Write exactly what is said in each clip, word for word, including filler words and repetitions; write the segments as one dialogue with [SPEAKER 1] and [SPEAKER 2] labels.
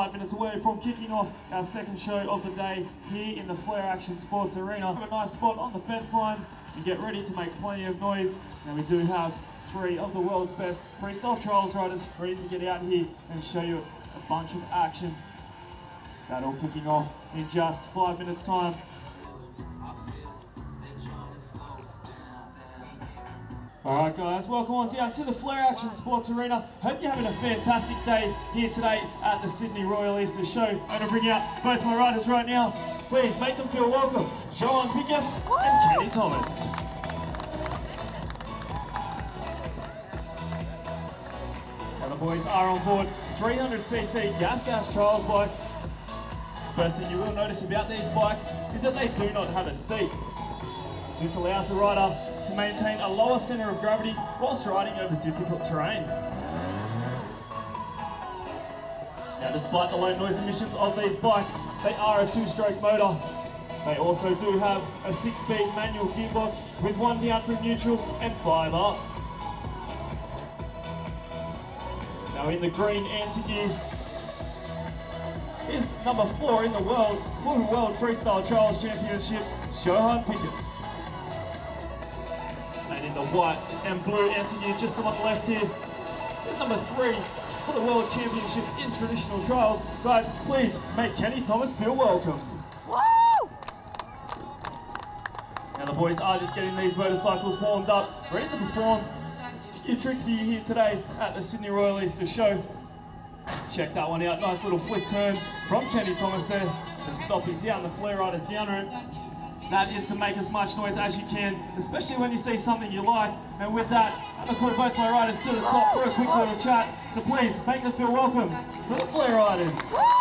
[SPEAKER 1] five minutes away from kicking off our second show of the day here in the Flair Action Sports Arena. Have a nice spot on the fence line and get ready to make plenty of noise. Now we do have three of the world's best freestyle trials riders ready to get out here and show you a bunch of action. That all kicking off in just five minutes time. Alright guys, welcome on down to the Flair Action Sports Arena. Hope you're having a fantastic day here today at the Sydney Royal Easter Show. I'm going to bring out both my riders right now. Please make them feel welcome. Johan Pickus and Kenny Thomas. Now the boys are on board three hundred c c Gas Gas Trials bikes. First thing you will notice about these bikes is that they do not have a seat. This allows the rider to maintain a lower centre of gravity whilst riding over difficult terrain. Now despite the low noise emissions of these bikes, they are a two-stroke motor. They also do have a six-speed manual gearbox with one down from neutral and five up. Now in the green answer gear is number four in the world for the World Freestyle Trials Championship, Johan Pickus. And in the white and blue answer gear just along the left here is number three for the World Championships in Traditional Trials. Guys, please make Kenny Thomas feel welcome.
[SPEAKER 2] Woo!
[SPEAKER 1] Now the boys are just getting these motorcycles warmed up, ready to perform a few tricks for you here today at the Sydney Royal Easter Show. Check that one out, nice little flick turn from Kenny Thomas there, and stopping down the Flair Riders down ramp. That is to make as much noise as you can, especially when you see something you like. And with that, I'm going to call both my riders to the top for a quick little chat. So please, make them feel welcome for the Flair Riders.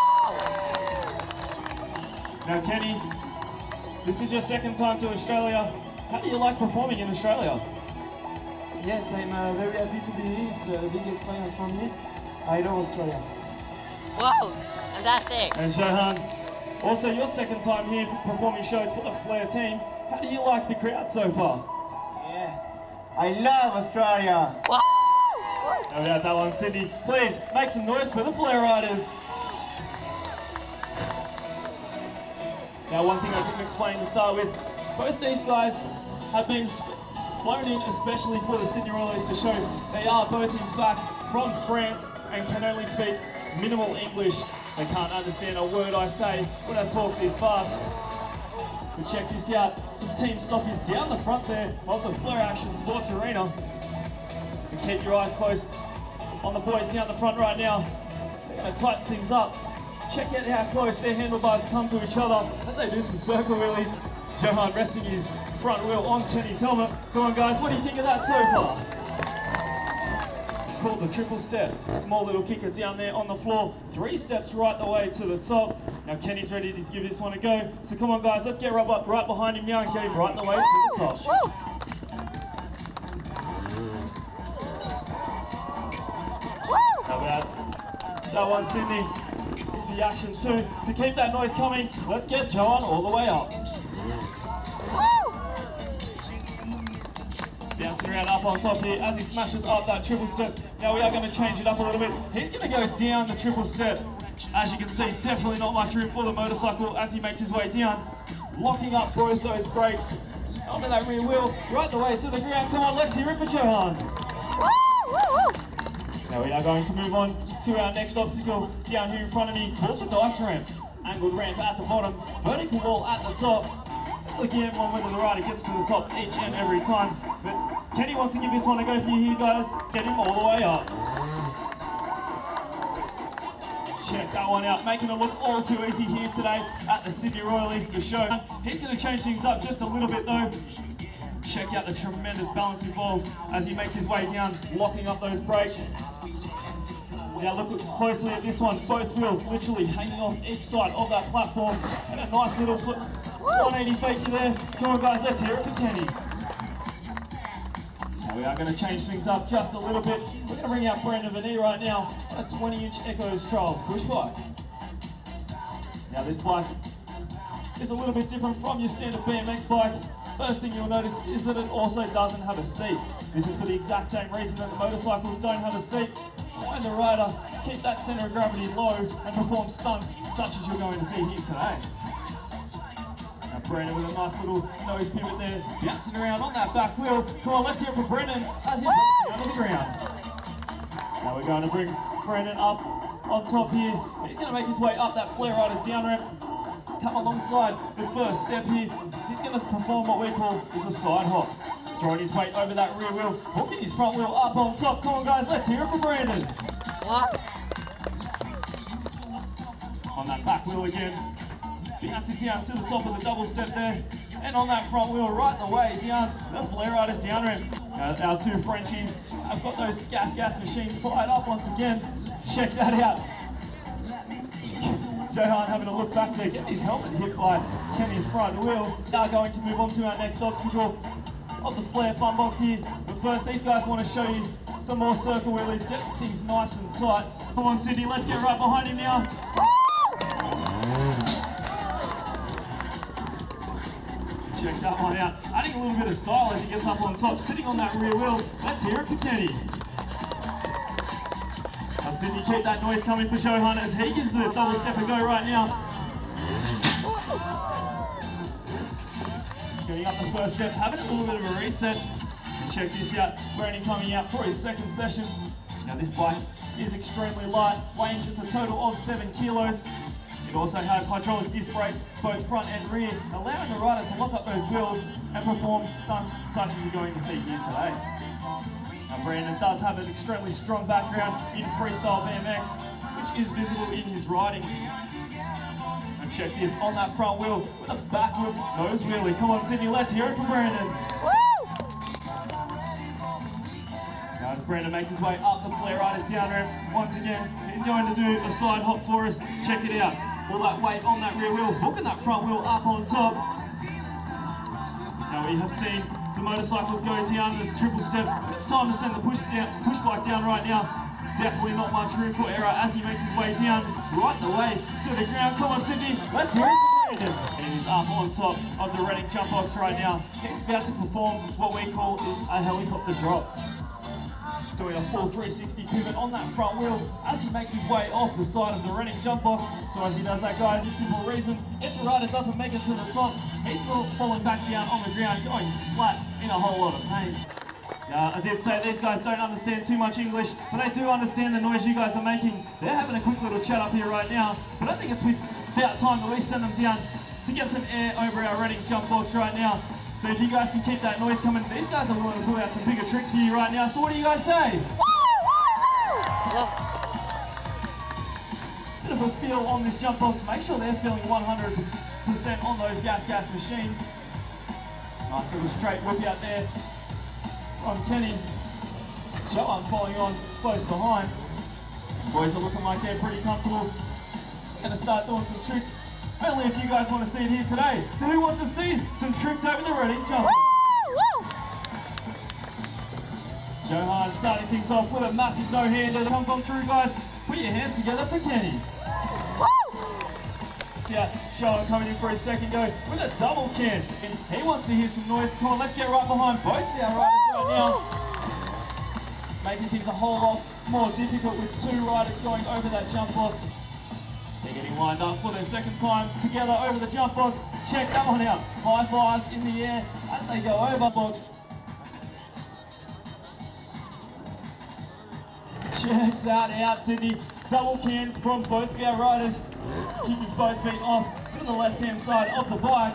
[SPEAKER 1] Now Kenny, this is your second time to Australia. How do you like performing in Australia?
[SPEAKER 3] Yes, I'm uh, very happy to be here. It's a big experience for me. I love Australia.
[SPEAKER 2] Whoa! Fantastic!
[SPEAKER 1] And Johan, also your second time here performing shows for the Flair team. How do you like the crowd so far?
[SPEAKER 3] Yeah, I love Australia.
[SPEAKER 2] Whoa!
[SPEAKER 1] Now we have that one, Sydney. Please make some noise for the Flair Riders. Now one thing I didn't explain to start with, both these guys have been flown in especially for the Sydney Royal Easter Show. They are both in fact from France and can only speak minimal English. They can't understand a word I say when I talk this fast. But check this out, some team stoppies down the front there of the Flair Action Sports Arena. And keep your eyes closed on the boys down the front right now. They're going to tighten things up. Check out how close their handlebars come to each other as they do some circle wheelies. Johan resting his front wheel on Kenny's helmet. Come on guys, what do you think of that so far? Called the triple step. Small little kicker down there on the floor. Three steps right the way to the top. Now Kenny's ready to give this one a go. So come on guys, let's get right, up, right behind him now and get him right the way to the top. How about that one, Sydney? It's the action too. To keep that noise coming, let's get Johan all the way up. Bouncing around up on top here as he smashes up that triple step. Now we are going to change it up a little bit. He's going to go down the triple step. As you can see, definitely not much room for the motorcycle as he makes his way down. Locking up both those brakes onto that rear wheel, right the way to the ground. Come on, let's hear it for Johan. Now we are going to move on to our next obstacle down here in front of me, called the dice ramp. Angled ramp at the bottom, vertical wall at the top. It's a game on whether the rider gets to the top each and every time. But Kenny wants to give this one a go for you here, guys. Get him all the way up. Check that one out, making it look all too easy here today at the Sydney Royal Easter Show. He's going to change things up just a little bit though. Check out the tremendous balance involved as he makes his way down, locking up those brakes. Now look closely at this one, both wheels literally hanging off each side of that platform. And a nice little flip, one eighty fakie there. Come on guys, let's hear it for Kenny. Now we are going to change things up just a little bit. We're going to bring out Brandon Vanier right now on a twenty inch Echoes Trials push bike. Now this bike is a little bit different from your standard B M X bike. First thing you'll notice is that it also doesn't have a seat. This is for the exact same reason that the motorcycles don't have a seat. When the rider keep that centre of gravity low and perform stunts such as you're going to see here today. Now Brendan with a nice little nose pivot there, bouncing around on that back wheel. Come on, let's hear it for Brendan as he drops down to the ground. Now we're going to bring Brendan up on top here. He's going to make his way up that flare rider's down ramp. Come alongside the first step here. He's going to perform what we call is a side hop. Throwing his weight over that rear wheel, hooking his front wheel up on top. Come on guys, let's hear it for Brandon.
[SPEAKER 2] What?
[SPEAKER 1] On that back wheel again, bouncing down to the top of the double step there. And on that front wheel, right the way down the flare rider's down ramp. Uh, our two Frenchies have got those gas gas machines fired up once again. Check that out. Johan having a look back there, get his helmet hit by Kenny's front wheel. Now going to move on to our next obstacle of the Flare Fun Box here. But first, these guys want to show you some more circle wheelies, get things nice and tight. Come on, Sydney, let's get right behind him now. Check that one out. Adding a little bit of style as he gets up on top, sitting on that rear wheel. Let's hear it for Kenny. Now, Sydney, keep that noise coming for Johan as he gives the double step a go right now. Getting up the first step, having a little bit of a reset. And check this out, Brandon coming out for his second session. Now this bike is extremely light, weighing just a total of seven kilos. It also has hydraulic disc brakes, both front and rear, allowing the rider to lock up those wheels and perform stunts such as you're going to see here today. Now Brandon does have an extremely strong background in freestyle B M X, which is visible in his riding. And check this, on that front wheel with a backwards nose wheelie. Come on Sydney, let's hear it from Brandon. Now as Brandon makes his way up the flare rider's down ramp, once again, he's going to do a side hop for us. Check it out. All that weight on that rear wheel, hooking that front wheel up on top. Now we have seen the motorcycles go down this triple step, but it's time to send the push, down, push bike down right now. Definitely not much room for error as he makes his way down, right the way to the ground. Come on Sydney, let's hear it for Brandon. And he's up on top of the Reading jump box right now. He's about to perform what we call a helicopter drop. Doing a full three sixty pivot on that front wheel as he makes his way off the side of the Reading jump box. So as he does that, guys, it's a simple reason. If the rider doesn't make it to the top, he's falling back down on the ground, going splat in a whole lot of pain. Uh, I did say these guys don't understand too much English, but they do understand the noise you guys are making. They're having a quick little chat up here right now, but I think it's about time that we send them down to get some air over our Reading jump box right now. So if you guys can keep that noise coming, these guys are willing to pull out some bigger tricks for you right now. So what do you guys say? Bit of a feel on this jump box. Make sure they're feeling one hundred percent on those gas gas machines. Nice little straight whip out there from Kenny. Johan following on close behind. Boys are looking like they're pretty comfortable. Gonna start doing some tricks. Only if you guys want to see it here today. So who wants to see some tricks over the Reading jump? Johan starting things off with a massive no-hander that comes on through, guys. Put your hands together for Kenny. Yeah, Johan coming in for his second go with a double can. And he wants to hear some noise. Come on, let's get right behind both our riders right now. Making things a whole lot more difficult with two riders going over that jump box. They're getting lined up for their second time together over the jump box. Check that one out. High fives in the air as they go over box. Check that out, Sydney. Double cans from both of our riders. Kicking both feet off to the left-hand side of the bike.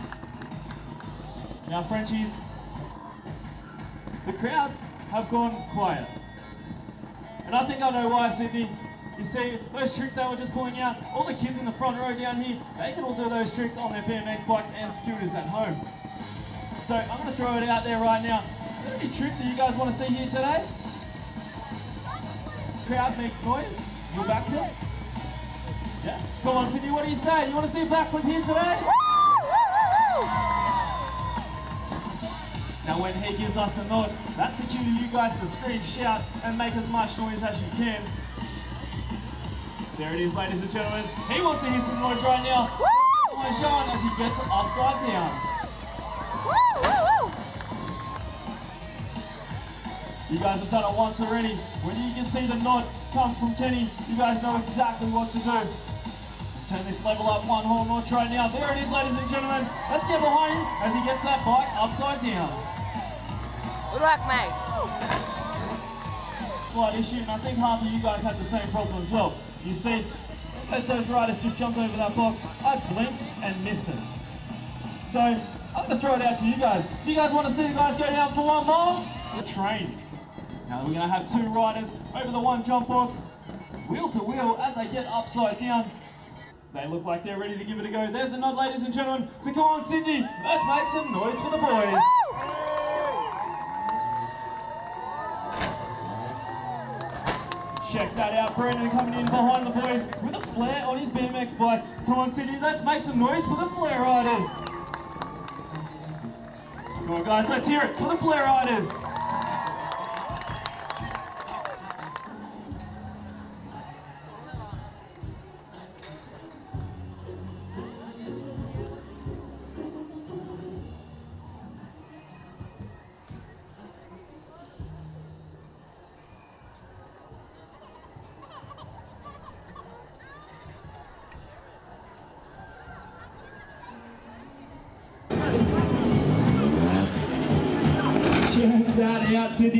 [SPEAKER 1] Now, Frenchies, the crowd have gone quiet. And I think I know why, Sydney. You see, those tricks they were just pulling out, all the kids in the front row down here, they can all do those tricks on their B M X bikes and scooters at home. So I'm going to throw it out there right now. Are there any tricks that you guys want to see here today? Crowd makes noise. You're back to it? Yeah. Come on, Sydney, what do you say? You want to see a backflip here today? Now when he gives us the nod, that's the cue to you guys to scream, shout, and make as much noise as you can. There it is, ladies and gentlemen. He wants to hear some noise right now. Woo! Johan as he gets upside down. Woo! Woo! You guys have done it once already. When you can see the nod, comes from Kenny. You guys know exactly what to do. Let's turn this level up one whole notch right now. There it is, ladies and gentlemen. Let's get behind him as he gets that bike upside down.
[SPEAKER 2] Good luck, mate.
[SPEAKER 1] Slight issue, and I think half of you guys had the same problem as well. You see, as those riders just jumped over that box, I blinked and missed it. So, I'm going to throw it out to you guys. Do you guys want to see the guys go down for one more? The train. Now we're going to have two riders over the one jump box, wheel to wheel as they get upside down. They look like they're ready to give it a go. There's the nod, ladies and gentlemen. So come on, Sydney, let's make some noise for the boys. Check that out, Brendan coming in behind the boys with a flare on his B M X bike. Come on, Sydney, let's make some noise for the flare riders. Come on, guys, let's hear it for the flare riders. Check that out, Sydney.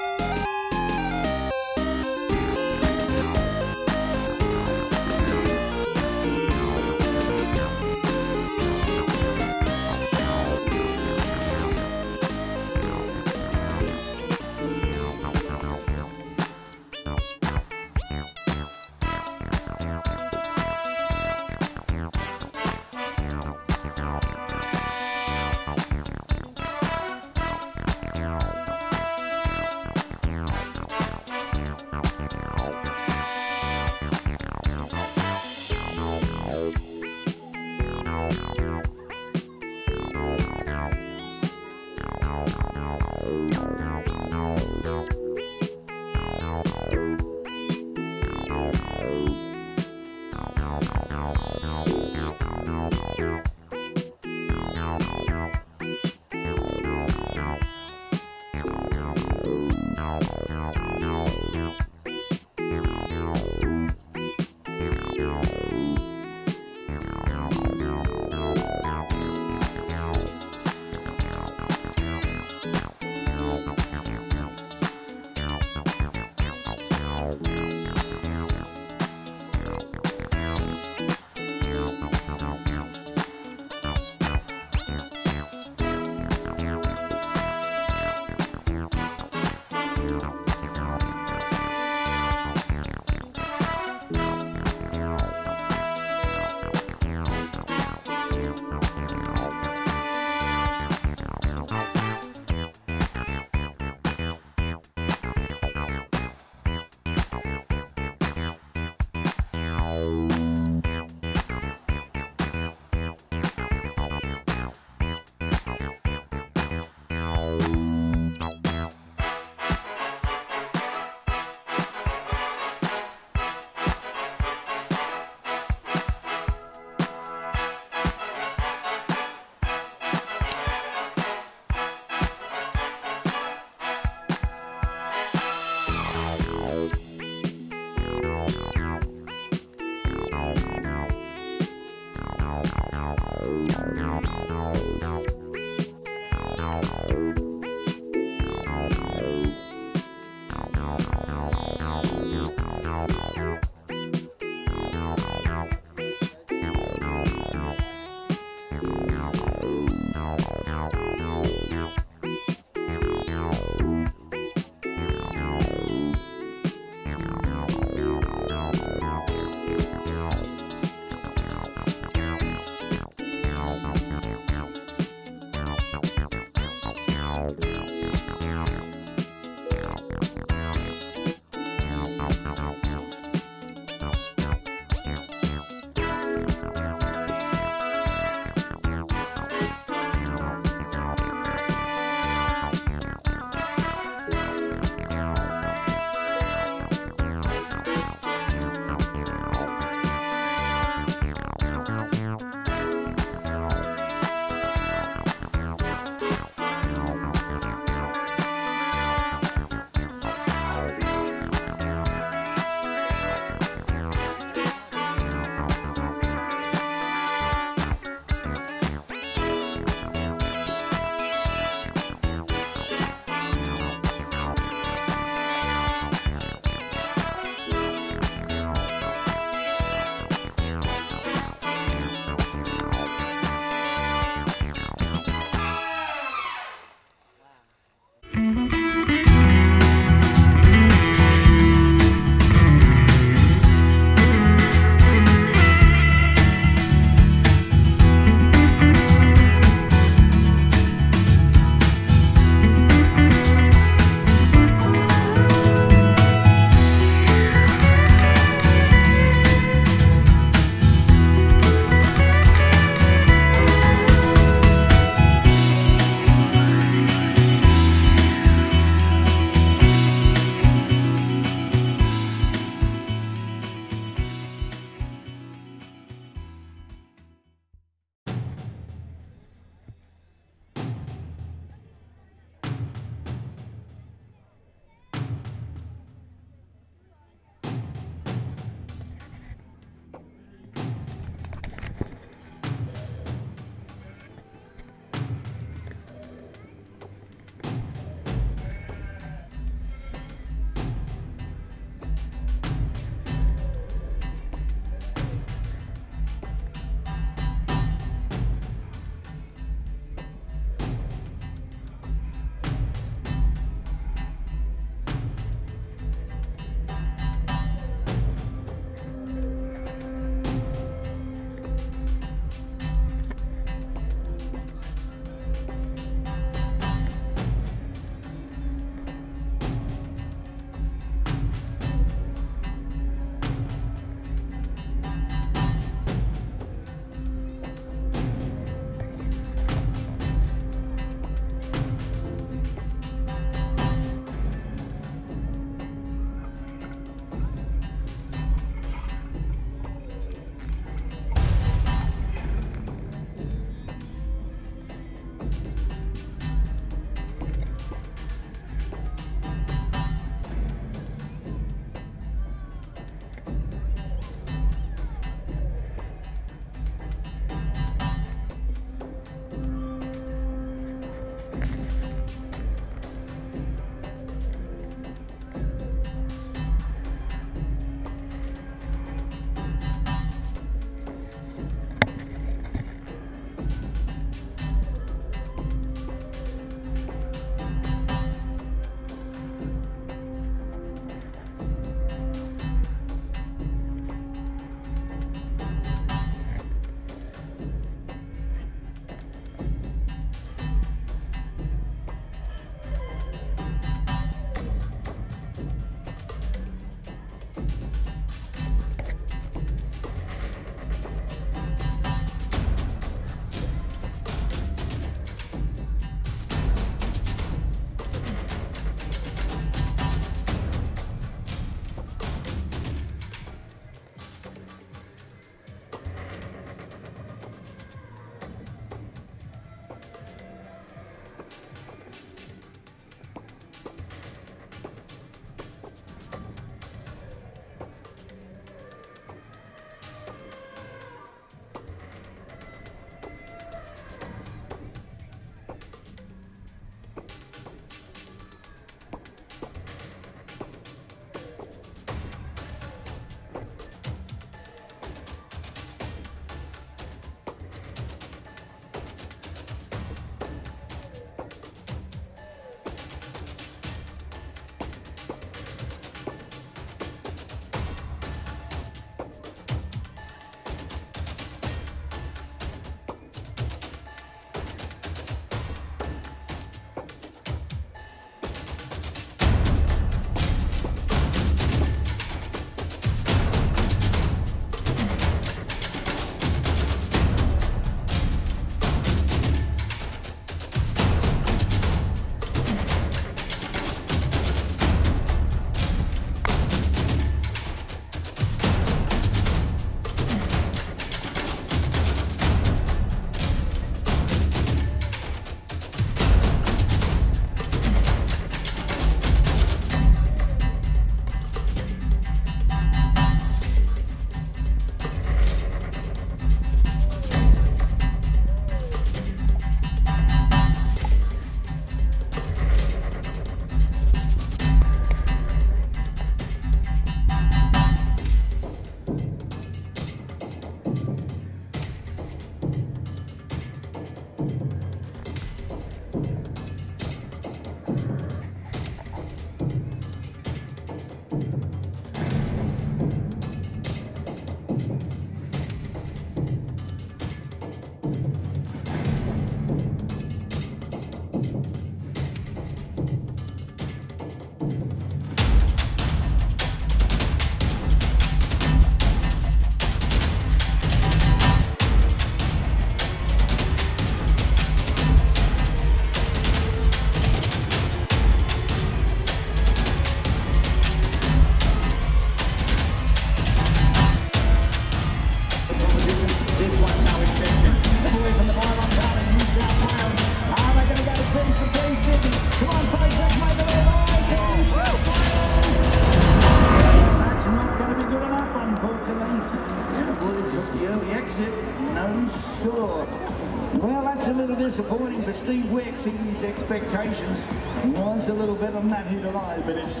[SPEAKER 4] disappointing for Steve Wicks. His expectations was a little bit on that here tonight, but it's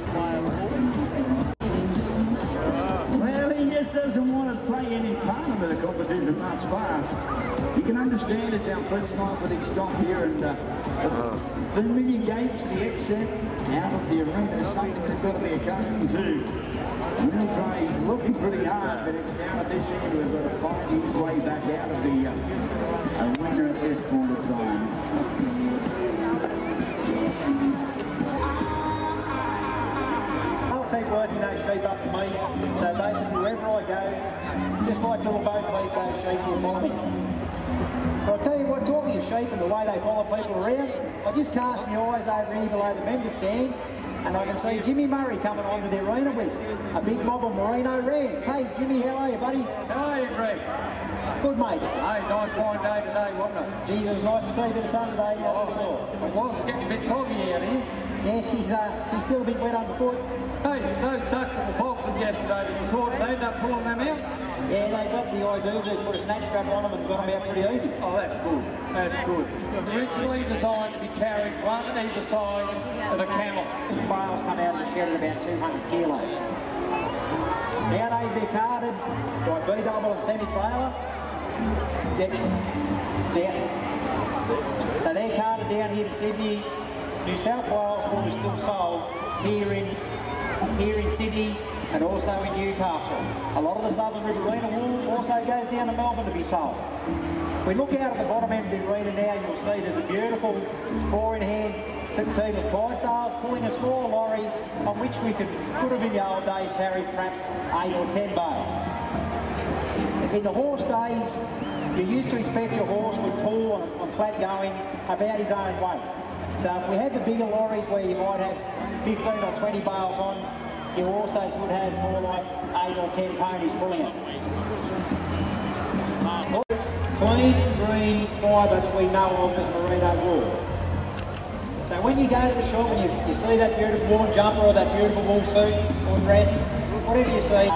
[SPEAKER 4] well, he just doesn't want to play any part of the competition thus far. You can understand it's our first night with his stop here, and uh, the million gates for the exit out of the arena is something they've got to be accustomed to. Will Trey's looking pretty hard, but it's down at this end. We've got to find his way back out of the uh, arena at this point of time.
[SPEAKER 5] I'll keep working those sheep up to me. So basically, wherever I go, just like little boat feet, those sheep will follow me. But I'll tell you what, talking of sheep and the way they follow people around, I just cast my eyes over here below the member stand, and I can see Jimmy Murray coming onto the arena with a big mob of Merino Rams. Hey, Jimmy, how are you, buddy?
[SPEAKER 6] How are you, Greg?
[SPEAKER 5] Good, mate.
[SPEAKER 6] Hey, nice fine day today, wasn't it?
[SPEAKER 5] Jesus, it was nice to see a bit of sun today. Yes,
[SPEAKER 6] Oh,
[SPEAKER 5] for sure.
[SPEAKER 6] it was getting a bit soggy out here.
[SPEAKER 5] Yeah, she's, uh, she's still a bit wet underfoot.
[SPEAKER 6] Hey, those ducks that were bolted yesterday, did you saw they ended up pulling them out?
[SPEAKER 5] Yeah, they got the Isuzus, put a snatch strap on them and got them out pretty easy.
[SPEAKER 6] Oh, that's good. That's good. Originally designed to be carried one either side of a camel.
[SPEAKER 5] This bales come out of the shed at about two hundred kilos. Nowadays they're carded by B-double and semi-trailer. They're, they're, so they're carded down here to Sydney. New South Wales wool is still sold here in, here in Sydney and also in Newcastle. A lot of the Southern Riverina wool also goes down to Melbourne to be sold. We look out at the bottom end of the arena now, you'll see there's a beautiful four-in-hand team of Clydesdales pulling a small lorry on which we could, could have in the old days carried perhaps eight or ten bales. In the horse days, you used to expect your horse would pull on, on flat going about his own weight. So if we had the bigger lorries where you might have fifteen or twenty bales on, you also could have more like eight or ten ponies pulling it. Clean, green fibre that we know of as merino wool. So when you go to the shop and you, you see that beautiful woolen jumper or that beautiful wool suit or dress, whatever you see,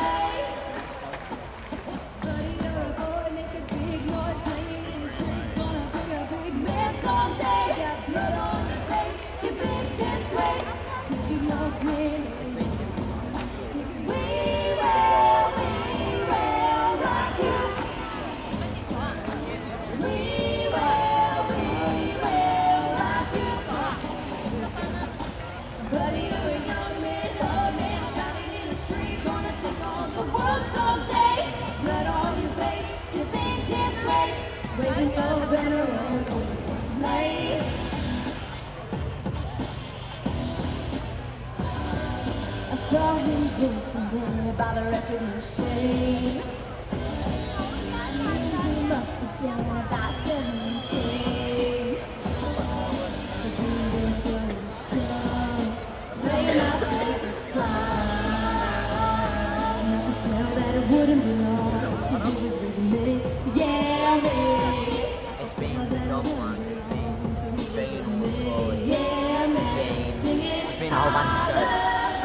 [SPEAKER 7] I saw him dancing there by the record machine. I knew he must have been about seventeen. The beat was going strong, playing my favorite song. I could tell that it wouldn't be long till he was with me. Yeah, me.
[SPEAKER 2] It's been a long one. It's been, it's been,
[SPEAKER 7] Yeah, me. Singing.
[SPEAKER 2] it's been a whole bunch of shows.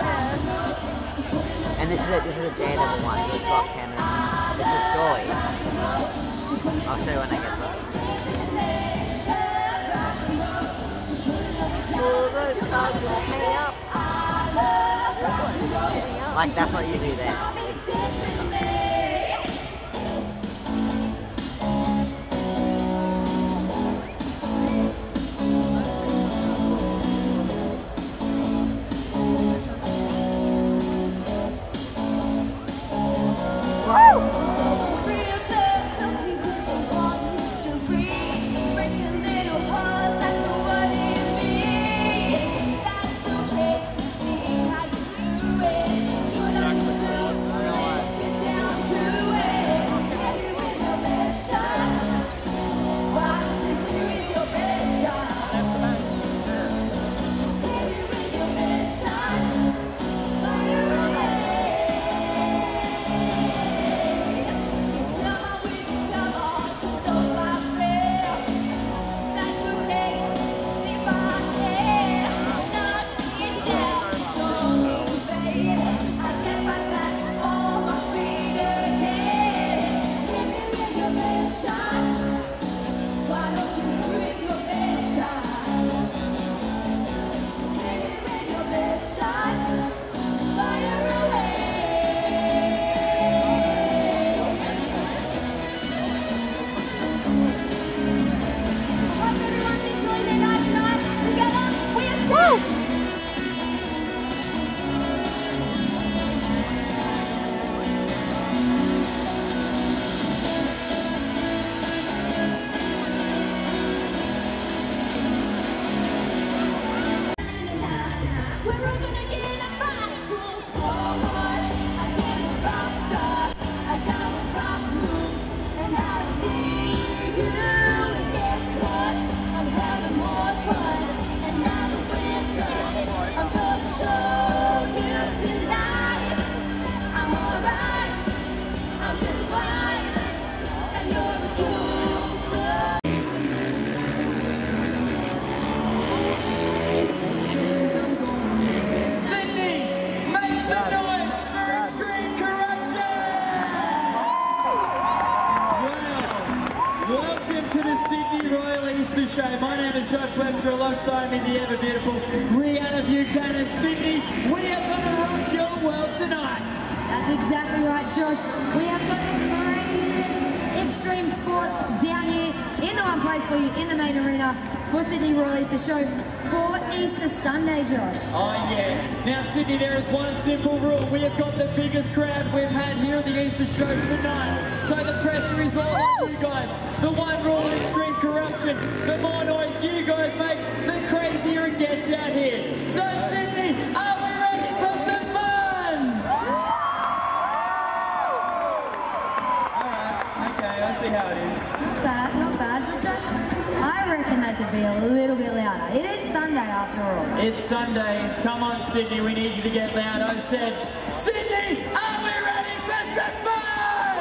[SPEAKER 2] And this is a, this is a Daredevil one with Bob Cameron. It's a story. I'll show you when I get there. All those cars gonna hang up. Like that's what you do there.
[SPEAKER 6] name is Josh Webster. Alongside me, the ever beautiful Rihanna Buchanan. Sydney, we are going to rock your world tonight.
[SPEAKER 7] That's exactly right, Josh. We have got the craziest extreme sports down here in the one place for you in the main arena for Sydney Royal Easter Show for Easter Sunday, Josh.
[SPEAKER 6] Oh yeah. Now Sydney, there is one simple rule. We have got the biggest crowd we've had here at the Easter Show tonight. So the pressure is all on you guys. The one rule of extreme corruption. The more noise you guys make, the crazier it gets out here. So Sydney, are we ready for some fun? Alright, okay, I see how it is.
[SPEAKER 7] Not bad, not bad. But Josh, I reckon they could be a little bit louder. It is Sunday after all.
[SPEAKER 6] It's Sunday. Come on, Sydney, we need you to get loud. I said, Sydney, are we ready for some fun?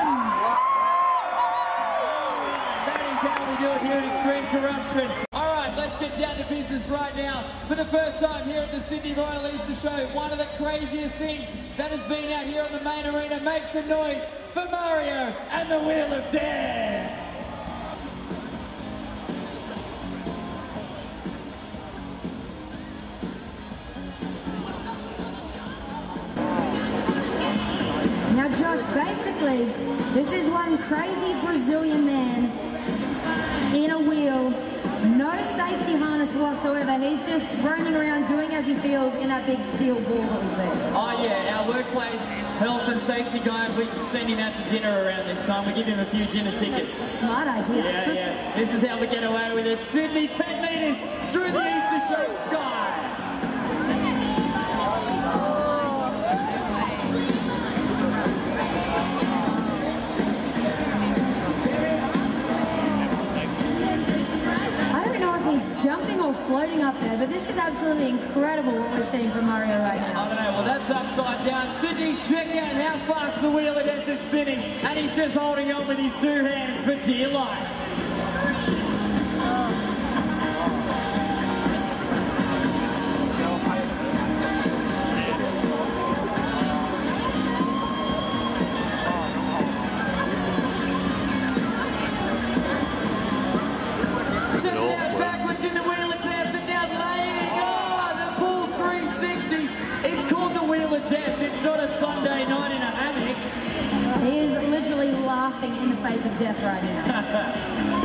[SPEAKER 6] That is how we do it here at Extreme Corruption. All right, let's get down to business right now. For the first time here at the Sydney Royal Easter Show, one of the craziest things that has been out here on the main arena. Make some noise for Mario and the Wheel of Death.
[SPEAKER 7] Now, Josh, basically, this is one crazy Brazilian man in a wheel, no safety harness whatsoever. He's just roaming around doing as he feels in that big steel ball that we see.
[SPEAKER 6] Oh yeah, our workplace health and safety guy, we send him out to dinner around this time. We give him a few dinner tickets.
[SPEAKER 7] Smart idea.
[SPEAKER 6] Yeah, yeah. This is how we get away with it. Sydney, ten metres through the Easter Show sky.
[SPEAKER 7] He's jumping or floating up there, but this is absolutely incredible what we're seeing from Mario right now.
[SPEAKER 6] I don't know, well that's upside down. Sydney, check out how fast the Wheel of Death is spinning, and he's just holding on with his two hands for dear life. Check it out, backwards in the Wheel of Death, and now laying, oh, the full three sixty. It's called the Wheel of Death. It's not a Sunday night in a hammock.
[SPEAKER 7] He is literally laughing in the face of death right now.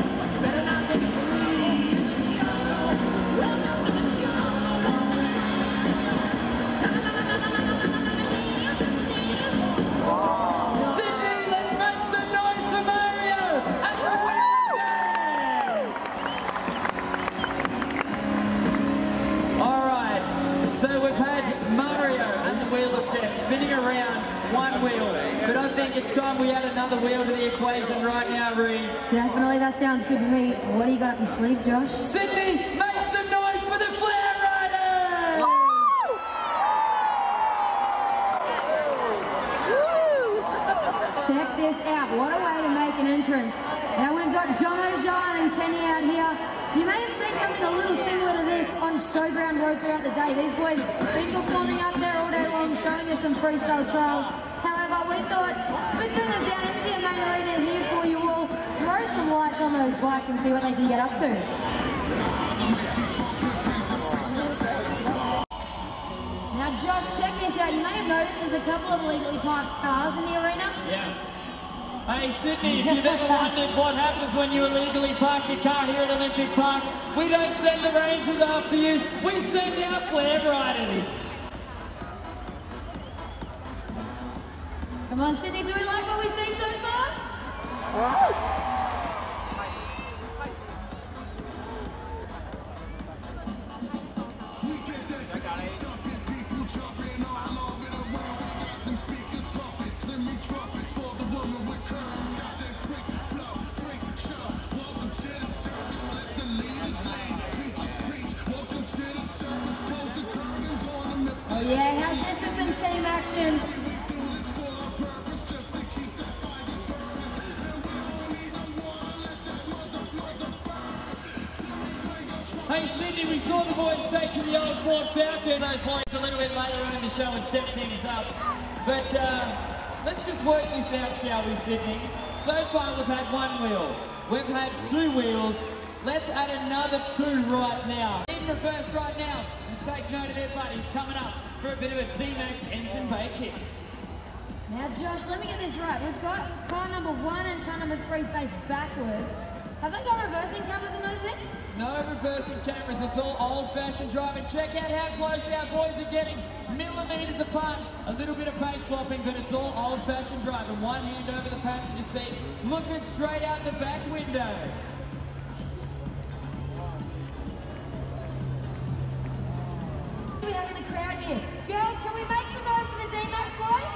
[SPEAKER 6] Sydney, let's make some noise for Mario and the Wheel of Death. All right, so we've had Mario and the Wheel of Death spinning around one wheel, but I think it's time we add another wheel to the equation right now, Ree.
[SPEAKER 7] Definitely, that sounds good to me. What do you got up your sleeve, Josh?
[SPEAKER 6] Sydney, make some noise for the Flare Riders!
[SPEAKER 7] Check this out. What a way to make an entrance. Now we've got John O'Jean and Kenny out here. You may have seen something a little similar to this on Showground Road throughout the day. These boys have been performing out there all day long, showing us some freestyle trials. However, we thought we'd bring us down into the main arena here for you all, throw some lights on those bikes and see what they can get up to. Now, Josh, check this out. You may have noticed there's a couple of illegally parked cars in the arena.
[SPEAKER 6] Yeah. Hey Sydney, if you've ever wondered what happens when you illegally park your car here at Olympic Park, we don't send the Rangers after you, we send our Flare Riders.
[SPEAKER 7] Come on, Sydney, do we like what we see so far? Oh yeah, how's this for some team action?
[SPEAKER 6] Hey Sydney, we saw the boys taking the old Ford Falcon, those boys a little bit later on in the show and stepping things up. But uh, let's just work this out, shall we, Sydney? So far we've had one wheel, we've had two wheels, Let's add another two right now. In reverse right now. And take note of their buddies coming up for a bit of a D-Max engine bay kiss.
[SPEAKER 7] Now, Josh, let me get this right. We've got car number one and car number three faced backwards. Have they got reversing cameras in those things?
[SPEAKER 6] No reversing cameras, it's all old-fashioned driving. Check out how close our boys are getting. Millimetres apart, a little bit of paint swapping, but it's all old-fashioned driving. One hand over the passenger seat, looking straight out the back window.
[SPEAKER 7] What do we have in the crowd here? Girls, can we make some noise for the D-Max boys?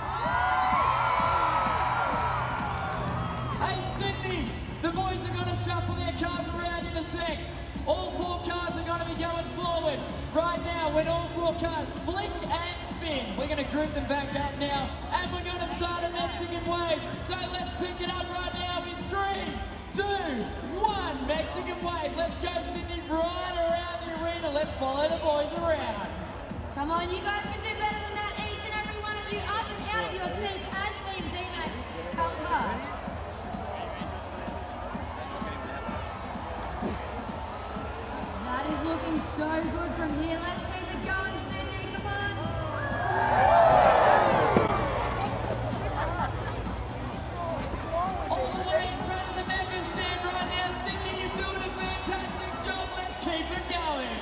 [SPEAKER 6] Hey, Sydney, the boys are going to shuffle their cars around in a sec. All four cars are going to be going forward. Right now, when all four cars flick and spin, we're going to group them back up now, and we're going to start a Mexican wave. So let's pick it up right now in three, two, one. Mexican wave. Let's go, Sydney, right around the arena. Let's follow the boys around.
[SPEAKER 7] Come on, you guys can do better than that. Each and every one of you up and out of your seats as Team D-Max come past. That is looking so good from here. Let's keep it going, Sydney. Come on.
[SPEAKER 6] All the way in front of the members stand right now. Sydney, you're doing a fantastic job. Let's keep it going.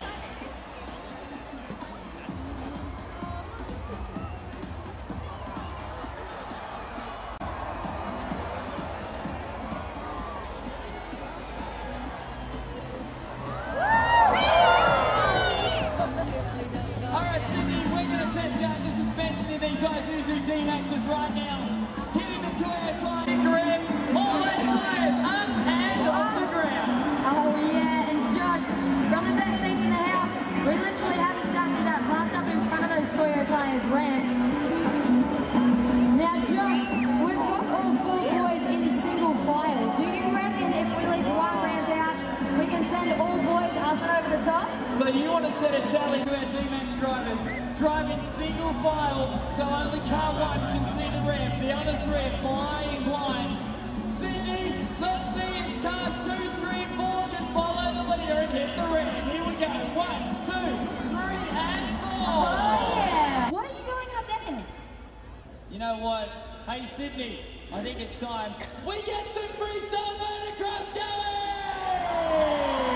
[SPEAKER 6] These Isuzu D-Maxes right now, hitting the Toyota line, correct? All eight players up and off the ground.
[SPEAKER 7] Oh yeah, and Josh, from the best seats in the house, we literally have exactly that parked up in front of those Toyota Tires ramps. Now Josh, we've got all four boys in single file. Do you reckon if we leave one ramp out, we can send all boys up and over the top?
[SPEAKER 6] So you want to set a challenge to our D-Max drivers, drive in single file so only car one can see the ramp, the other three are flying blind. Sydney, let's see if cars two, three, four can follow the leader and hit the ramp. Here we go, one, two, three, and four.
[SPEAKER 7] Oh yeah! What are you doing up there?
[SPEAKER 6] You know what? Hey Sydney, I think it's time we get some freestyle motocross going!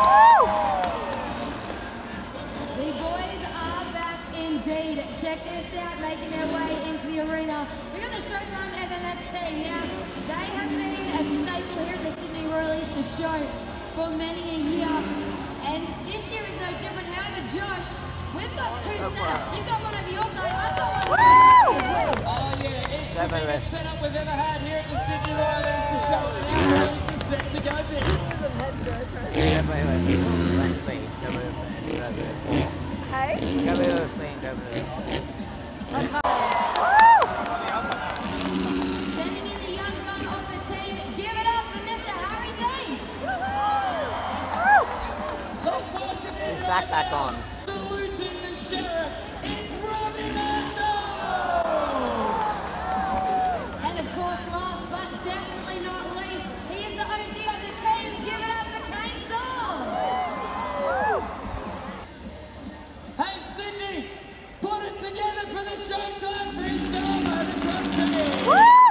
[SPEAKER 7] The boys are back indeed. Check this out, making their way into the arena. We got the Showtime F M X team. Now, they have been a staple here at the Sydney Royal Easter Show for many a year. And this year is no different. However, Josh, we've got two setups. You've got one over your side, I've got one over my side as well.
[SPEAKER 6] Oh yeah, it's the biggest setup we've ever had here at the Sydney Royal Easter Show. And our boys are set to go big.
[SPEAKER 2] Hey?
[SPEAKER 7] Sending in the young gun of the team. Give it up for Mister Harry Zane.
[SPEAKER 2] His backpack on.
[SPEAKER 6] Saluting the sheriff, it's Robbie Marshall!
[SPEAKER 7] And of course, last but definitely not least, he is the O G of the team. Give it up for Kane Saul.
[SPEAKER 6] Hey Sydney, put it together for the Showtime Freestyle Motocross team!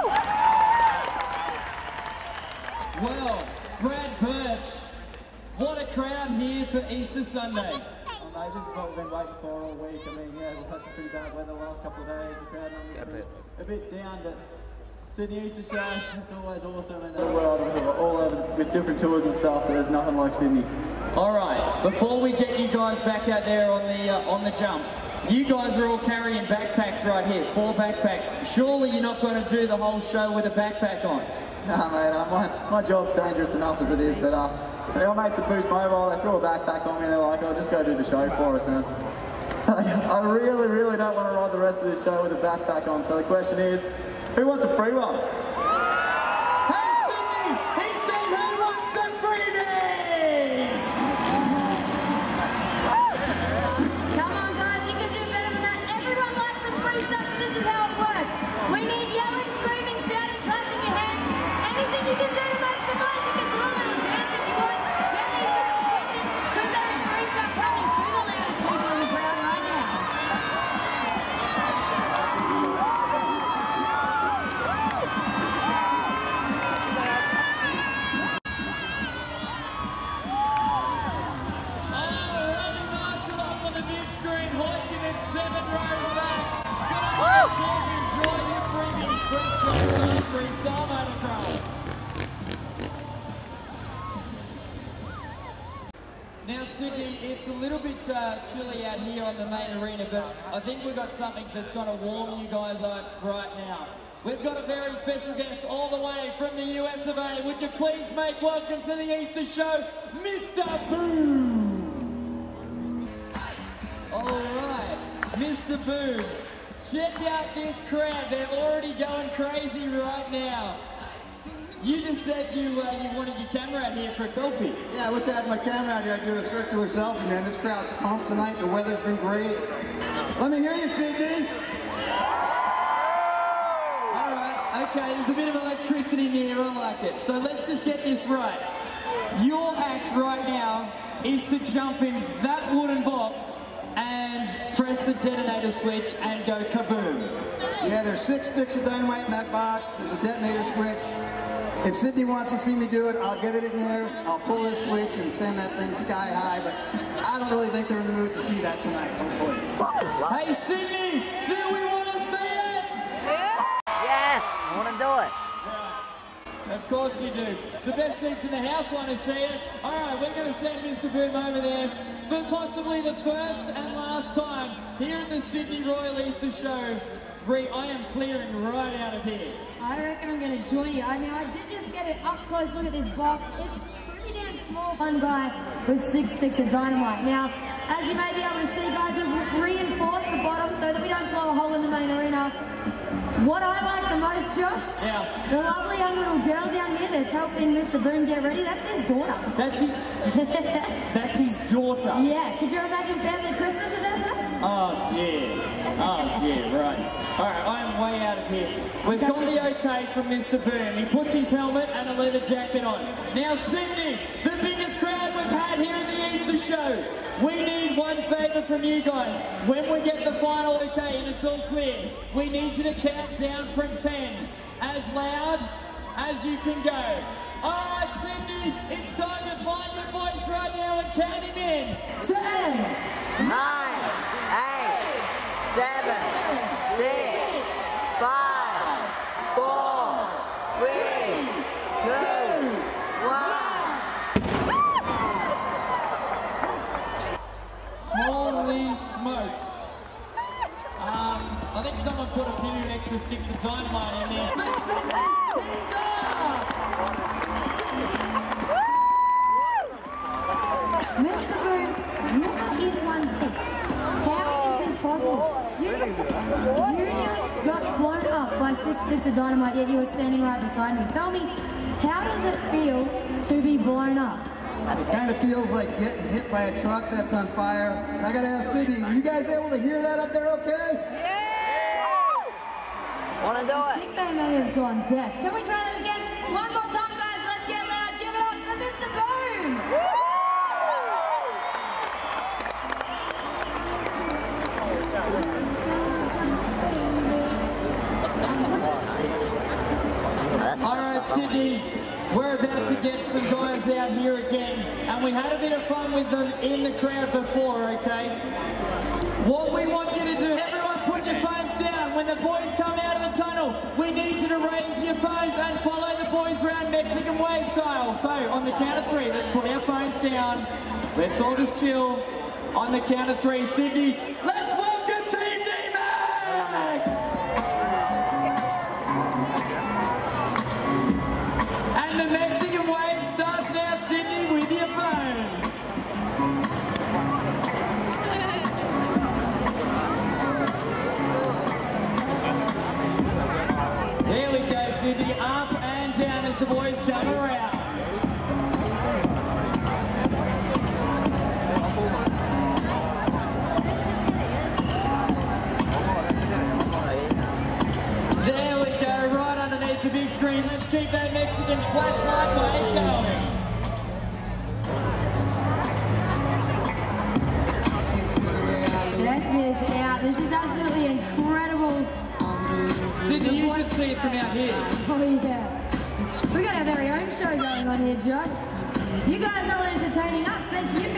[SPEAKER 6] Well, Brad Birch, what a crowd here for Easter Sunday.
[SPEAKER 3] Oh, mate, this is what we've been waiting for all week. I mean, yeah, we've had some pretty bad weather the last couple of days. The crowd numbers have been a bit down, but Sydney Easter Show, it's always awesome. And uh, we're all over with different tours and stuff, but there's nothing like Sydney.
[SPEAKER 6] All right, before we get you guys back out there on the uh, on the jumps, you guys are all carrying backpacks right here, four backpacks. Surely you're not going to do the whole show with a backpack on?
[SPEAKER 3] Nah, mate, uh, my, my job's dangerous enough as it is, but uh, our mates at Boost Mobile, they threw a backpack on me and they're like, oh, just go do the show for us. And I really, really don't want to ride the rest of this show with a backpack on, so the question is, who wants a free one?
[SPEAKER 6] Hey Sydney, he said who wants some freebies?
[SPEAKER 7] Come on, guys, you can do better than that. Everyone likes some free stuff, so this is how it works. We need yelling, screaming, shouting, clapping your hands. Anything you can do to make some noise, you can do a little dance if you want.
[SPEAKER 6] freestyle motocross. Now Sydney, it's a little bit uh, chilly out here on the main arena, but I think we've got something that's going to warm you guys up right now. We've got a very special guest all the way from the U S of A. Would you please make welcome to the Easter Show, Mister Boom! All right, Mister Boom, check out this crowd. They're already going crazy right now. You just said you uh, you wanted your camera out here for a selfie.
[SPEAKER 8] Yeah, I wish I had my camera out here. I'd do a circular selfie, man. This crowd's pumped tonight. The weather's been great. Let me hear you, Sydney.
[SPEAKER 6] All right, okay, there's a bit of electricity in the air. I like it. So let's just get this right. Your act right now is to jump in that wooden box and press the detonator switch and go kaboom.
[SPEAKER 8] Yeah, there's six sticks of dynamite in that box. There's a detonator switch. If Sydney wants to see me do it, I'll get it in there, I'll pull this switch and send that thing sky high, but I don't really think they're in the mood to see that tonight, hopefully.
[SPEAKER 6] Hey Sydney, do we want to see it?
[SPEAKER 2] Yes, I want to do it.
[SPEAKER 6] Of course you do. The best seats in the house want to see it. All right, we're going to send Mister Boom over there for possibly the first and last time here at the Sydney Royal Easter Show. Bree, I am clearing right out of here.
[SPEAKER 7] I reckon I'm going to join you. I mean, I did just get an up-close look at this box. It's pretty damn small. One guy with six sticks of dynamite. Now, as you may be able to see, guys, we've reinforced the bottom so that we don't blow a hole in the main arena. What I like the most, Josh,
[SPEAKER 6] yeah.
[SPEAKER 7] the lovely young little girl down here that's helping Mister Boom get ready, that's his daughter.
[SPEAKER 6] That's his, that's his daughter?
[SPEAKER 7] Yeah, could you imagine family Christmas at that place?
[SPEAKER 6] Oh dear, oh dear, right. All right, I am way out of here. We've got the okay from Mister Boom. He puts his helmet and a leather jacket on. Now Sydney, the biggest crowd we've had here in the Easter Show. We need one favour from you guys. When we get the final okay and it's all clear, we need you to count down from ten as loud as you can go. All right, Sydney, it's time to find your voice right now and count him in. ten,
[SPEAKER 2] Nine, eight, seven, six, five, four, three, two, one.
[SPEAKER 6] Holy smokes. Um, I think someone put a few extra sticks of dynamite in there. But Sydney, he's up!
[SPEAKER 7] Mister Boom, look in one piece. How is this possible? You, you just got blown up by six sticks of dynamite, yet you were standing right beside me. Tell me, how does it feel to be blown up?
[SPEAKER 8] It kind of feels like getting hit by a truck that's on fire. I gotta ask Sydney, are you guys able to hear that up there okay?
[SPEAKER 2] Yeah! Want to do
[SPEAKER 7] I
[SPEAKER 2] it?
[SPEAKER 7] think they may have gone deaf. Can we try that again? One more time, guys. Let's get loud. Give it up for Mister Boom.
[SPEAKER 6] All right, Sydney, we're about to get some guys out here again, and we had a bit of fun with them in the crowd before, okay? What we want you to do, everyone put your phones down. When the boys come out of the tunnel, we need you to raise your phones and follow the boys around Mexican wave style. So, on the count of three, let's put our phones down. Let's all just chill. On the count of three, Sydney, let's welcome Team D-Max! And the Mexican wave starts now, Sydney, with your phones. There we go, Sydney, up and down as the boys come around. There we go, right underneath the big screen. Let's keep that Mexican flashlight wave going.
[SPEAKER 7] Check this out. This is absolutely incredible.
[SPEAKER 6] Sydney, you should see it from out here.
[SPEAKER 7] Oh, yeah. We got our very own show going on here, Josh. You guys are entertaining us. Thank you.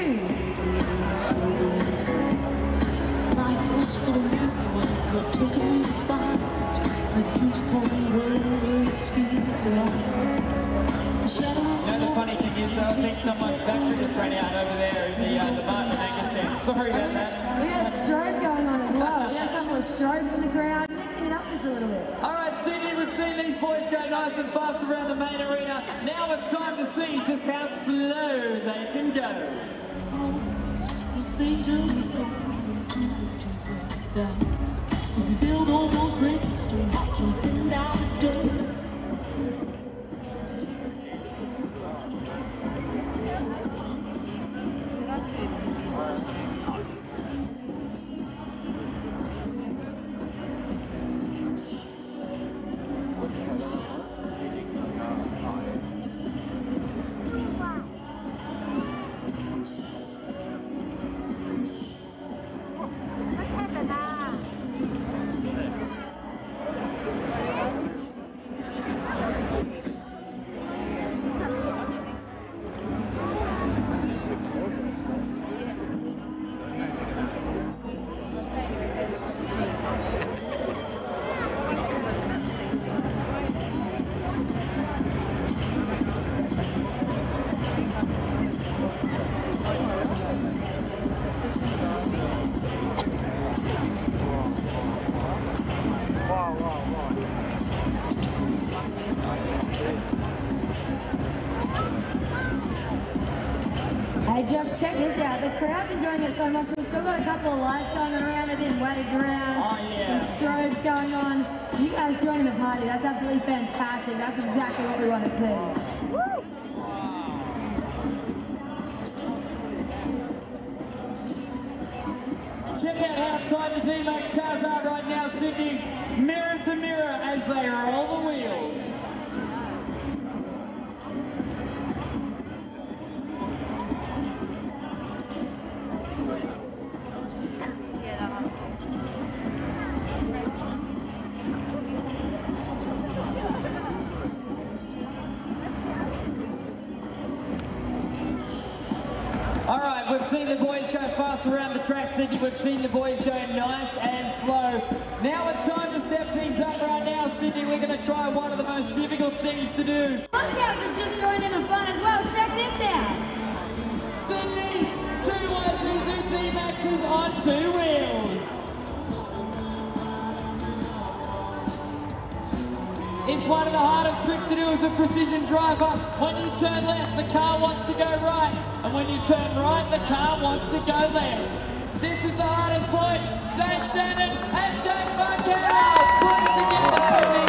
[SPEAKER 9] Life was full of taking by the juice for the world.
[SPEAKER 6] Sorry about that.
[SPEAKER 7] We got a strobe going on as well. We got a couple of strobes in the crowd. Mixing it up just a little bit.
[SPEAKER 6] All right, Sydney, we've seen these boys go nice and fast around the main arena. Now it's time to see just how slow they can go.
[SPEAKER 9] Build all those bridges to watch them build out the day.
[SPEAKER 7] Hey Josh, check this out. The crowd's enjoying it so much. We've still got a couple of lights going on around it, then waved around.
[SPEAKER 6] Oh, yeah.
[SPEAKER 7] Some strobes going on. You guys joining the party. That's absolutely fantastic. That's exactly what we want to see. Woo!
[SPEAKER 6] Check out how tight the D-Max cars are right now, Sydney. Mirror to mirror as they roll the wheels. All right, we've seen the boys go fast around the track, Sydney. We've seen the boys go nice and slow. Now it's time to step things up right now, Sydney. We're going to try one of the most difficult things to do.
[SPEAKER 7] Bunkhouse is just joining the fun as well. Check this out.
[SPEAKER 6] Sydney, two Isuzu D-Maxes on two wheels. It's one of the hardest tricks to do as a precision driver. When you turn left, the car wants to go right. And when you turn right, the car wants to go left. This is the hardest point. Dave Shannon and Jack Bunkhouse. Put it together,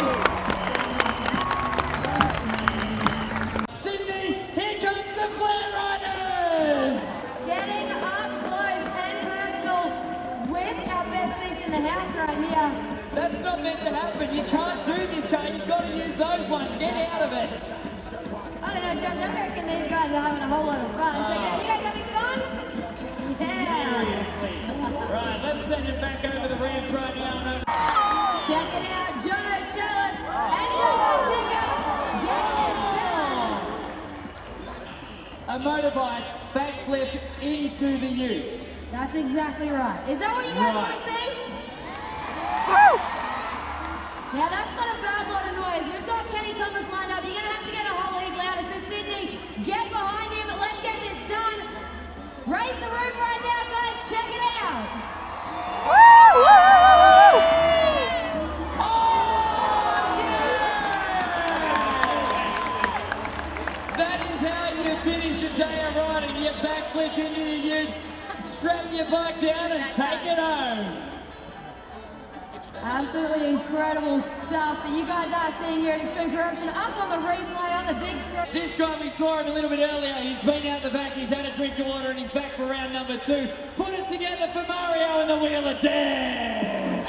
[SPEAKER 6] Sydney. Sydney, here comes the Flare Riders.
[SPEAKER 7] Getting up close and personal with our best seats in the house right here.
[SPEAKER 6] That's not meant to happen. You can't do this, car. You've got to use those ones. Get out of it.
[SPEAKER 7] I don't know, Josh. I reckon these guys are having a whole lot of fun. Check it out. You guys having fun? Yeah.
[SPEAKER 6] Seriously. Right, let's send it back over the ramps right now.
[SPEAKER 7] Check it out. Jono Chalice and Jono Singer getting it done.
[SPEAKER 6] A motorbike backflip into the ute.
[SPEAKER 7] That's exactly right. Is that what you guys
[SPEAKER 6] Right.
[SPEAKER 7] want to see? Now that's not a bad lot of noise. We've got Kenny Thomas lined up. You're going to have to get a whole heap louder. So Sydney, get behind him. Let's get this done. Raise the roof right now, guys. Check it out.
[SPEAKER 6] That is how you finish a day of riding. You backflip into the ute, strap your bike down and take it home.
[SPEAKER 7] Absolutely incredible stuff that you guys are seeing here at Extreme Corruption up on the replay on the big screen.
[SPEAKER 6] This guy, we saw him a little bit earlier. He's been out the back, he's had a drink of water and he's back for round number two. Put it together for Mario and the Wheel of Death.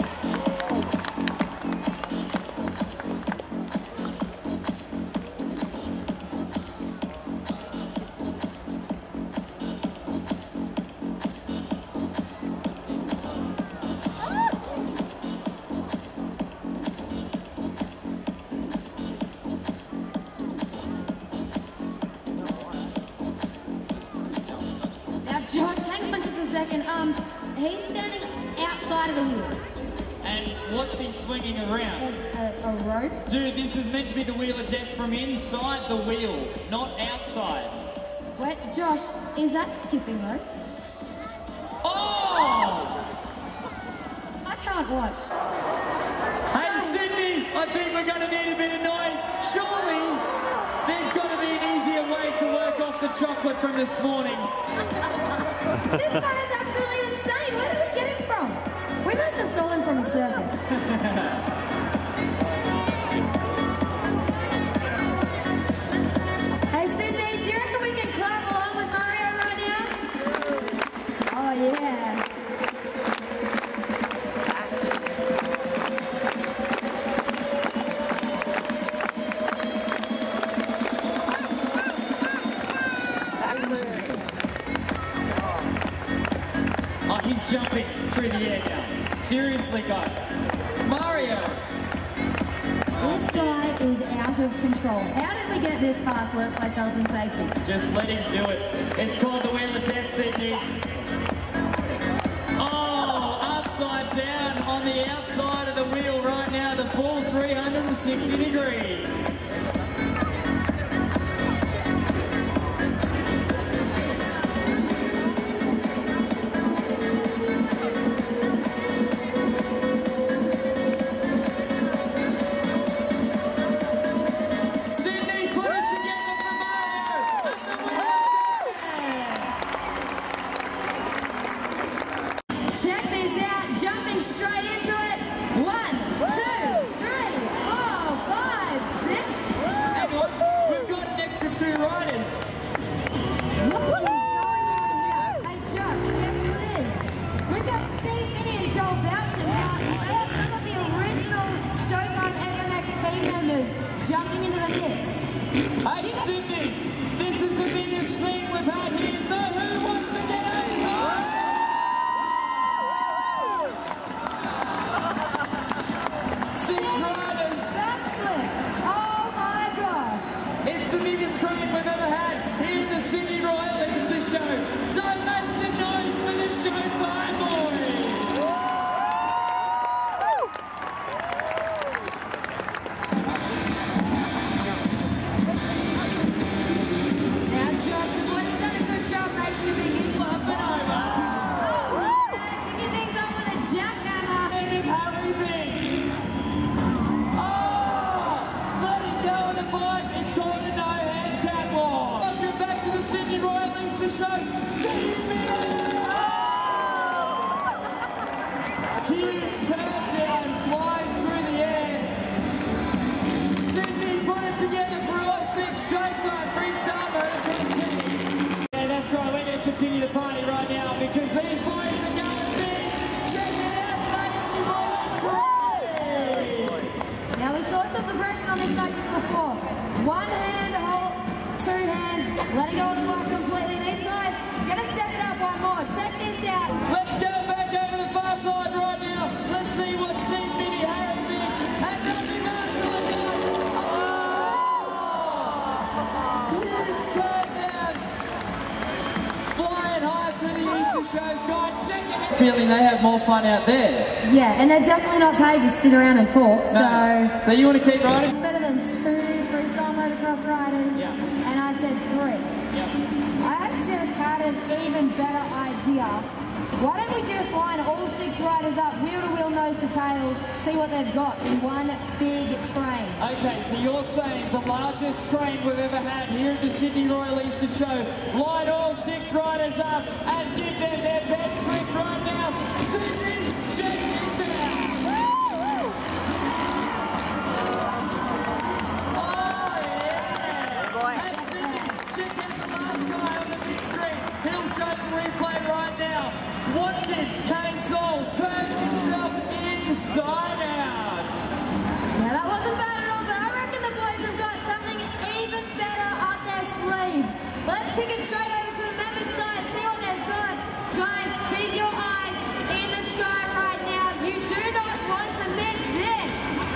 [SPEAKER 7] Josh, hang on just a second. Um, he's standing outside of the wheel.
[SPEAKER 6] And what's he swinging around?
[SPEAKER 7] A, a, a rope?
[SPEAKER 6] Dude, this is meant to be the Wheel of Death from inside the wheel, not outside.
[SPEAKER 7] Wait, Josh, is that a skipping rope?
[SPEAKER 6] Oh!
[SPEAKER 10] Watch.
[SPEAKER 6] Hey, Sydney, I think we're going to need a bit of noise. Surely there's got to be an easier way to work off the chocolate from this morning.
[SPEAKER 10] This guy is absolutely insane. Where did we get him from? We must have stolen from the circus. Hey, Sydney, do you reckon we can clap along with Mario right now? Oh, yeah.
[SPEAKER 6] Oh, he's jumping through the air now. Seriously, guys. Mario.
[SPEAKER 10] This guy is out of control. How did we get this past workplace health and safety?
[SPEAKER 6] Just let him do it. It's called the Wheel of Death, Sydney. Oh, upside down on the outside of the wheel right now. The full three hundred sixty degrees. Sydney, put it together for Mario. And the Wheel of Death.
[SPEAKER 10] Check this out, jumping straight into it. One, two, three, four, five, six.
[SPEAKER 6] Hang on, we've got an extra two riders.
[SPEAKER 10] What is going on here? Hey Josh, guess who it is? We've got Steve Finney and Joel Boucher now. They are some of the original Showtime F M X team members jumping into the mix.
[SPEAKER 6] Hey, Sydney, this is the biggest scene we've had here, so who wants to get over? Six riders.
[SPEAKER 10] Backflips. Oh my gosh.
[SPEAKER 6] It's the biggest train we've ever had here in the Sydney Royal Easter Show. So make some noise for the Showtime boys.
[SPEAKER 10] Now Josh, the boys have done a good job making a big intro.
[SPEAKER 6] Up and over.
[SPEAKER 10] Oh, kicking things off with a jackhammer.
[SPEAKER 6] Name is Harry Bing. Oh, let it go in the bike. It's called a no-hand catwalk. Welcome back to the Sydney Royal Easter Show, Steve Finney. Huge turn down, flying through the air. Sydney put it together for all six Showtime. Free star mode. Yeah, that's right. We're going to continue the party right now because these boys are going big. Check it out, Lazy Boy Tree.
[SPEAKER 10] Now we saw some progression on this side just before. One hand hold, two hands, letting go of the bike completely. These guys gonna step it up one more. Check this out.
[SPEAKER 6] Let's go back over the far side right now. Let's see what Steve Finney, Harry Bing, and Nobby Marshall have done. Oh! Huge turnouts. Flying high through the Easter shows. Guys, check it out. Feeling they have more fun out there.
[SPEAKER 10] Yeah, and they're definitely not paid to sit around and talk, so...
[SPEAKER 6] No. So you want to keep riding?
[SPEAKER 10] It's better than two freestyle motocross riders,
[SPEAKER 6] Yeah.
[SPEAKER 10] and I said three.
[SPEAKER 6] Yep.
[SPEAKER 10] I just had an even better idea. Why don't we just line all six riders up, wheel to wheel, nose to tail, see what they've got in one big train.
[SPEAKER 6] Okay, so you're saying the largest train we've ever had here at the Sydney Royal Easter Show. Line all six riders up and give them their best trick right now. Sydney, check this out. Oh, yeah. And Sydney, check out the last guy on the big screen. He'll show the replay right now. Watch it. Kane Soul turns himself inside out.
[SPEAKER 10] Now that wasn't bad at all, but I reckon the boys have got something even better up their sleeve. Let's kick it straight over to the members side, see what they've got. Guys, keep your eyes in the sky right now. You do not want to miss this.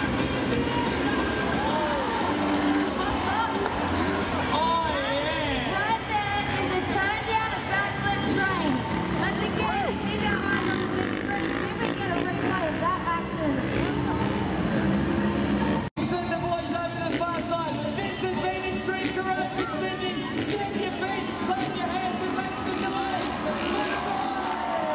[SPEAKER 6] Oh, yeah.
[SPEAKER 10] Right there is a turn down a backflip train. Let's again keep our eyes on the big screen, see if we can get a replay of that action.
[SPEAKER 6] Send the boys over to the far side. This has been Extreme Garage in Sydney. Stamp your feet, clap your hands and make some noise. For the boys!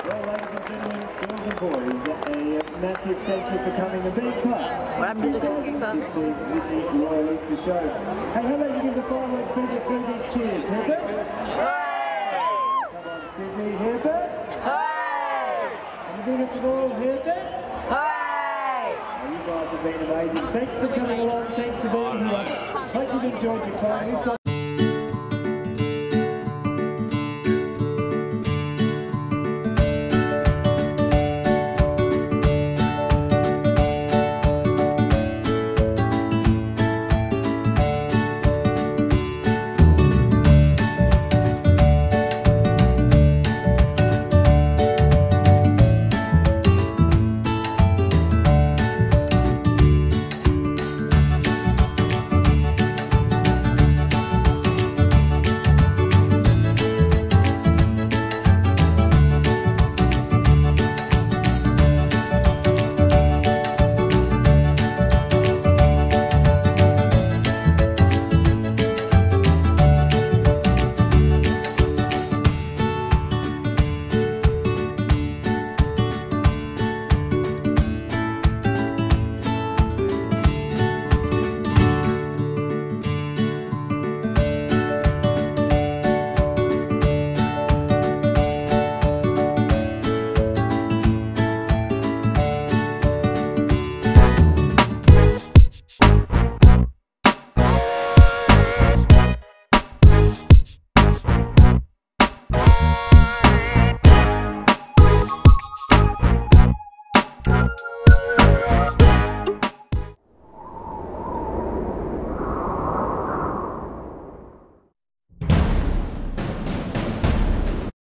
[SPEAKER 11] Well, ladies and gentlemen, girls and boys, a massive thank you for coming and being part.
[SPEAKER 2] What happened to the cooking stuff?
[SPEAKER 11] This big Sydney Royal Easter show. Hey, how about you give the fireworks people three big cheers, Herbert? Hooray! Come on, Sydney, Herbert? Hooray! And you bring it to the all, Herbert? Hooray! Oh, you guys have been amazing. Thanks for coming along, thanks for being here. Hope you've enjoyed your time. We've got